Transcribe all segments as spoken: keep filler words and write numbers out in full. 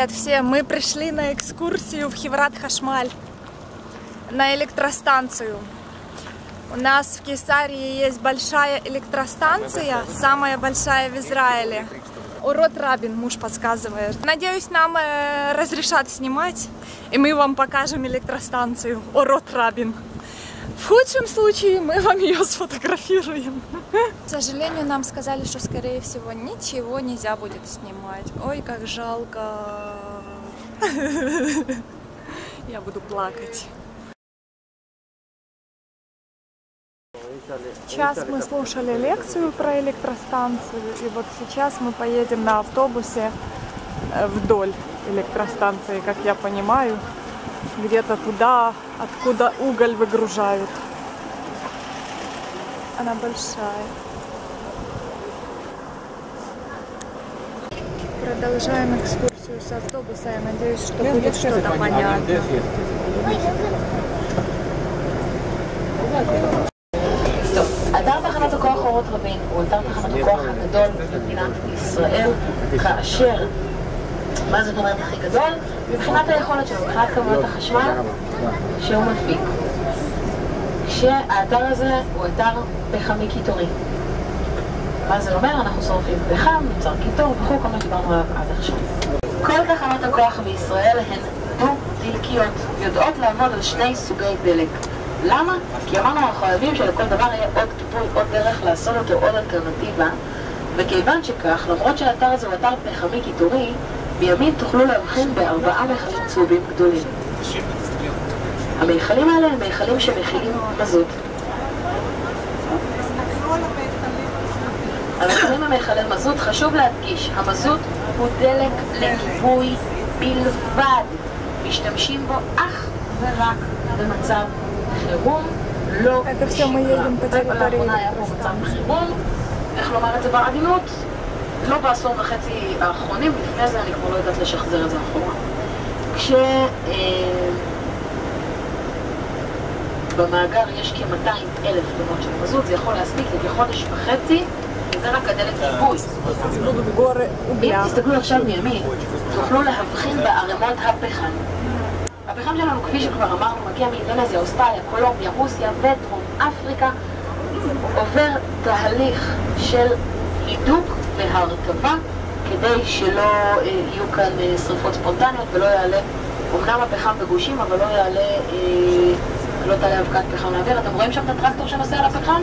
Привет всем! Мы пришли на экскурсию в Хеврат Хашмаль, на электростанцию. У нас в Кейсарии есть большая электростанция, самая большая в Израиле. Орот Рабин, муж подсказывает. Надеюсь, нам э, разрешат снимать, и мы вам покажем электростанцию Орот Рабин. В худшем случае мы вам ее сфотографируем. К сожалению, нам сказали, что, скорее всего, ничего нельзя будет снимать. Ой, как жалко. Я буду плакать. Сейчас мы слушали лекцию про электростанцию, и вот сейчас мы поедем на автобусе вдоль электростанции, как я понимаю, где-то туда, откуда уголь выгружают. Она большая. Продолжаем экскурсию с автобуса. Я надеюсь, что будет что-то понятно. אתר תחנת הכוח אורות רבין הוא אתר תחנת הכוח הגדול במדינת ישראל, כאשר, מה זאת אומרת הכי גדול? מבחינת היכולת שלו, מבחינת כמויות החשמל שהוא מפיק. כשהאתר הזה הוא אתר פחמי קיטורי. מה זה אומר? אנחנו שורפים פחם, נוצר קיטור וכו', כל מה שדיברנו עליו עד עכשיו. כל תחנות הכוח בישראל הן דו-דלקיות, יודעות לעמוד על שני סוגי דלק. למה? כי אמרנו אנחנו חייבים שלכל דבר יהיה עוד טיפול, עוד דרך לעשות אותו, עוד אלטרנטיבה, וכיוון שכך, למרות שהאתר הזה הוא אתר פחמי קיטורי, בימין תוכלו להבחין בארבעה מכלים צהובים גדולים. המכלים האלה הם מכלים שמכילים מזוט. המכלים הם מכלי מזוט, חשוב להדגיש, המזוט הוא דלק לכיבוי בלבד. משתמשים בו אך ורק במצב חירום, לא לאחרונה היה פה מצב חירום, איך לומר את זה בעדינות? לא בעשור וחצי האחרונים, לפני זה אני כבר לא יודעת לשחזר את זה אחורה. כש... במאגר יש כ-מאתיים אלף טונות של מזוט, זה יכול להספיק לי כחודש וחצי, וזה רק הדלק כיבוי. אם תסתכלו עכשיו מימין, תוכלו להבחין בערימות הפחם. הפחם שלנו, כפי שכבר אמרנו, מגיע מאינדונזיה, אוסטרליה, קולומביה, רוסיה ודרום אפריקה, עובר תהליך של הידוק והרכבה כדי שלא יהיו כאן שריפות ספונטניות ולא יעלה, אמנם הפחם בגושים, אבל לא יעלה, לא תעלה אבקת פחם לאוויר. אתם רואים שם את הטרקטור שנוסע על הפחם?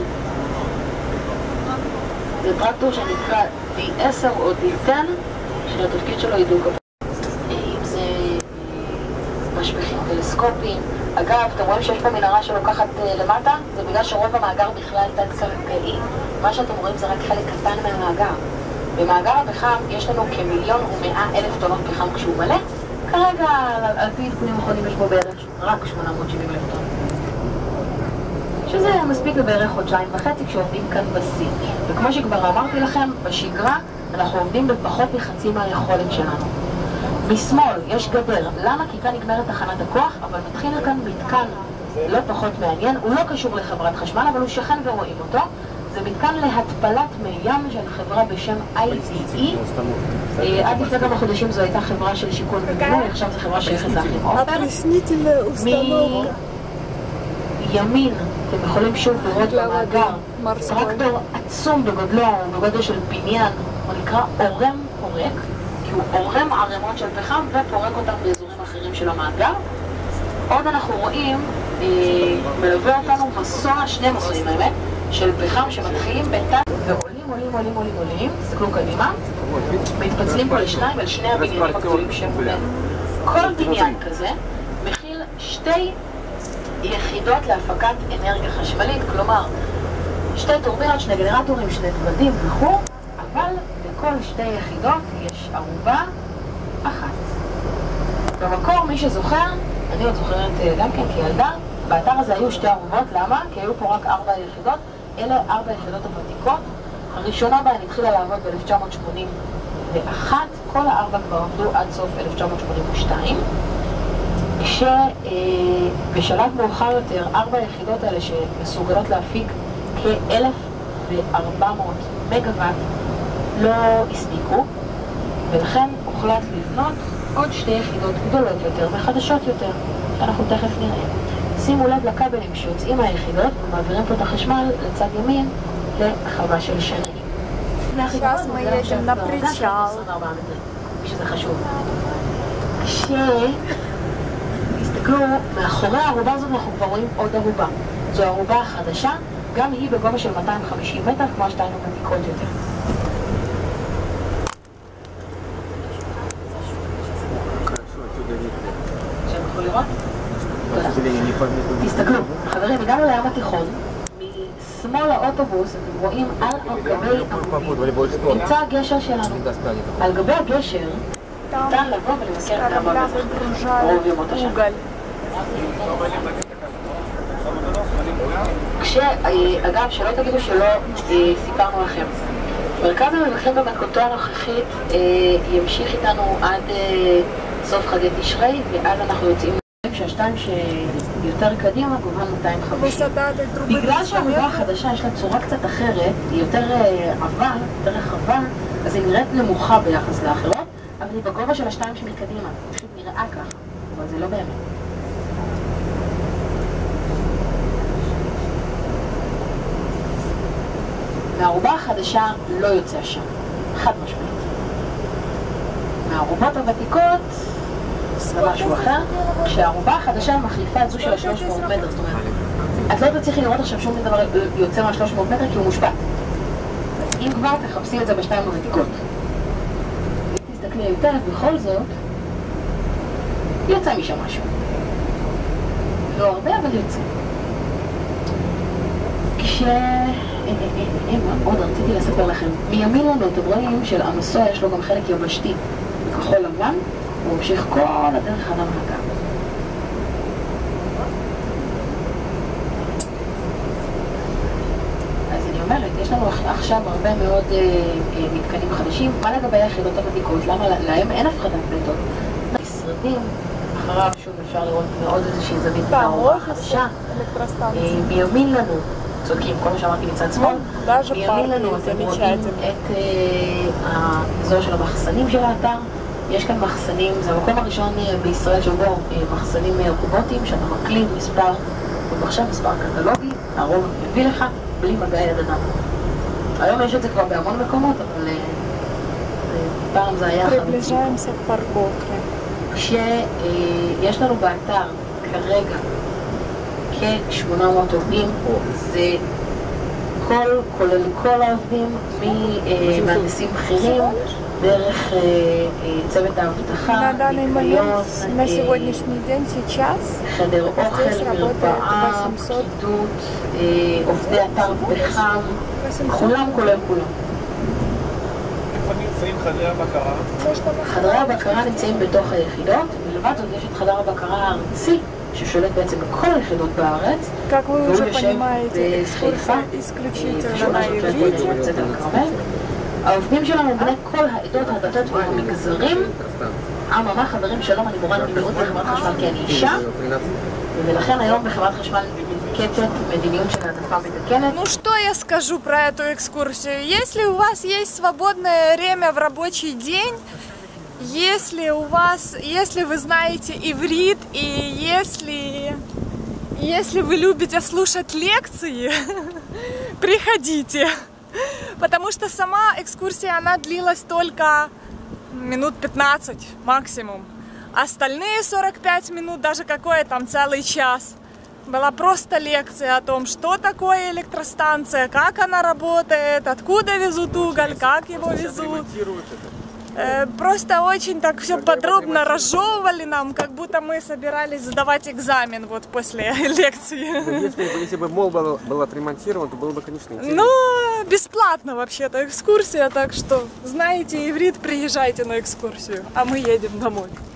זה טרקטור שנקרא די עשר או די עשר, שהתפקיד שלו הידוק. אם זה משפכים טלסקופיים. אגב, אתם רואים שיש פה מנהרה שלוקחת למטה? זה בגלל שרוב המאגר בכלל תת-קרקעי. מה שאתם רואים זה רק חלק קטן מהמאגר. במאגר הפחם יש לנו כמיליון ומאה אלף טונות פחם כשהוא מלא. כרגע, על פי עדכונים אחרונים יש בו בערך רק שמונה מאות שבעים אלף טונות. שזה מספיק לבערך חודשיים וחצי כשעובדים כאן בשיא. וכמו שכבר אמרתי לכם, בשגרה אנחנו עובדים בפחות מחצי מהיכולת שלנו. משמאל יש גדר. למה? כי כאן נגמרת תחנת הכוח, אבל מתחיל כאן מתקן לא פחות מעניין. הוא לא קשור לחברת חשמל, אבל הוא שכן ורואים אותו. זה מתקן להתפלת מי ים של חברה בשם איי די אי. עד לפני כמה חודשים זו הייתה חברה של שיכון ובינוי, עכשיו זו חברה שייכת לאחים עופר. מימין אתם יכולים שוב לראות במאגר טרקטור עצום בגודלו, בגודל של בניין, הוא נקרא אורם פורק, כי הוא אורם ערימות של פחם ופורק אותם באזורים אחרים של המאגר. עוד אנחנו רואים, מלווה אותנו מסוע, שני מסועים האמת, של פחם שמתחילים בתת ועולים, עולים, עולים, עולים, עולים, תסתכלו קדימה, מתפצלים פה לשניים על שני הבניינים הגדולים שמולנו. כל בניין כזה מכיל שתי יחידות להפקת אנרגיה חשמלית, כלומר שתי טורבינות, שני גנרטורים, שני דוודים וכו', אבל לכל שתי יחידות יש ערובה אחת. במקור, מי שזוכר, אני עוד זוכרת גם כן כילדה, באתר הזה היו שתי ערובות. למה? כי היו פה רק ארבע יחידות. אלה ארבע יחידות הוותיקות. הראשונה בהן התחילה לעבוד ב-אלף תשע מאות שמונים ואחת, כל הארבע כבר עבדו עד סוף אלף תשע מאות שמונים ושתיים. כשבשלב מאוחר יותר, ארבע היחידות האלה שמסוגלות להפיק כ-אלף וארבע מאות מגוואט לא הספיקו, ולכן הוחלט לבנות עוד שתי יחידות גדולות יותר וחדשות יותר, שאנחנו תכף נראה. שימו לב לכבלים שיוצאים מהיחידות ומעבירים פה את החשמל לצד ימין לחווה של שנאים. Сейчас мы едем на причал. שזה חשוב. כשתסתכלו, מאחורי הערובה הזאת אנחנו כבר רואים עוד ערובה. זו הערובה החדשה, גם היא בגובה של מאתיים וחמישים מטר, כמו שתיים ותיקות יותר. עכשיו יכולו לראות? תודה. תסתכלו, חברים, הגענו לים התיכון. משמאל האוטובוס, אתם רואים על גבי עמודים, נמצא הגשר שלנו. על גבי הגשר ניתן לבוא ולבקר את הים המזרח רוב ימות השנה. כשאגב, שלא תגידו שלא סיפרנו לכם, מרכז המבקרים במתכונתו הנוכחית ימשיך איתנו עד סוף חגי תשרי, ואז אנחנו יוצאים שהשתיים שיותר קדימה גובה מאתיים וחמישים. בגלל שהערובה החדשה יש לה צורה קצת אחרת, היא יותר עבה, יותר רחבה, אז היא נראית נמוכה ביחס לאחרות, אבל היא בגובה של השתיים שמקדימה, פשוט נראה ככה, אבל זה לא באמת. מהערובה החדשה לא יוצא שם, חד משמעית. מהערובות הוותיקות זה משהו אחר, כשהערובה החדשה מחליפה את זו של ה-שלוש מאות מטר, זאת אומרת, את לא תצליחי לראות עכשיו שום דבר יוצא מה-שלוש מאות מטר כי הוא מושפט. אם כבר תחפשי את זה בשתיים הוותיקות. אם תסתכלי היטב, בכל זאת, יוצא משם משהו. לא הרבה, אבל יוצא. כש... עוד רציתי לספר לכם, מימין לנו אתם רואים שלמסוע יש לו גם חלק יבשתי בכחול לבן, הוא ממשיך כל הדרך עד המעגה. אז אני אומרת, יש לנו עכשיו הרבה מאוד אה, אה, מתקנים חדשים. מה לגבי היחידות הוותיקות? למה להם אין הפחדת פליטות? משרדים, אחריו שוב אפשר לראות מאוד איזושהי זווית מהערובה חדשה. אה, מימין לנו צודקים, כל מה שאמרתי מצד שמאל, מימין לנו אתם רואים את האזור של המחסנים של האתר. יש כאן מחסנים, זה המקום הראשון בישראל שבו מחסנים רובוטיים, שאתה מקליד מספר במחשב, מספר קטלוגי, הרוב מביא לך בלי מגע יד אדם. היום יש את זה כבר בהמון מקומות, אבל פעם זה היה חמישים. כשיש לנו באתר כרגע כ-שמונה מאות עובדים, זה כל, כולל כל העובדים, ממהנדסים בכירים, דרך צוות האבטחה, ניקיון, חדר אוכל, מרפאה, פקידות, עובדי אתר פחם, כולם כולל כולם. איפה נמצאים חדרי הבקרה? חדרי הבקרה נמצאים בתוך היחידות, מלבד זאת יש את חדר הבקרה הארצי, ששולט בעצם בכל היחידות בארץ, והוא יושב בחיפה, בשכונה שנקראת מועצת הכרמל. העובדים שלנו בני כל העדות, הדתות והמגזרים. אממה, חברים, שלום, אני מורן מיעוט בחברת חשמל כי אני אישה, ולכן היום בחברת חשמל ננקטת מדיניות של העדפה מתקנת. Ну что я скажу про эту экскурсию? Если у вас есть свободное время в рабочий день, если у вас, если вы знаете иврит и если, если вы любите слушать лекции, приходите. Потому что сама экскурсия, она длилась только минут пятнадцать максимум. Остальные сорок пять минут, даже какой там целый час, была просто лекция о том, что такое электростанция, как она работает, откуда везут уголь, как его везут. Просто очень так все подробно разжевывали нам, как будто мы собирались сдавать экзамен вот после лекции. Если, если бы мол был, был отремонтирован, то было бы, конечно, интересно. Ну, бесплатно вообще-то экскурсия, так что знаете иврит, приезжайте на экскурсию, а мы едем домой.